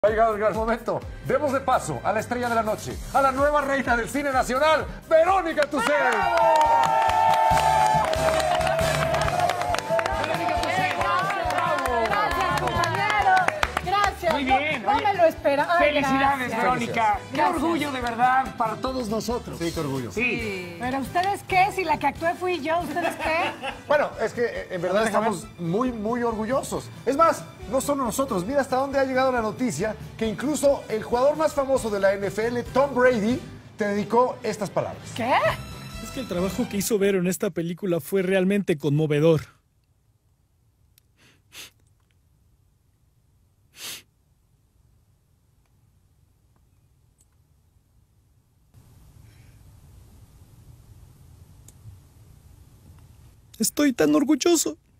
Ha llegado el gran momento. Demos de paso a la estrella de la noche, a la nueva reina del cine nacional, Verónica Tucent. Gracias, compañero. Gracias. Muy bien. No me lo esperaba. Felicidades, Gracias. Verónica. Qué Gracias. orgullo de verdad para todos nosotros. Sí, qué orgullo. Sí. Pero ¿ustedes qué? Si la que actué fui yo, ¿ustedes qué? Bueno, es que en verdad estamos muy orgullosos. Es más, no solo nosotros. Mira hasta dónde ha llegado la noticia que incluso el jugador más famoso de la NFL, Tom Brady, te dedicó estas palabras. ¿Qué? Es que el trabajo que hizo Vero en esta película fue realmente conmovedor. Estoy tan orgulloso.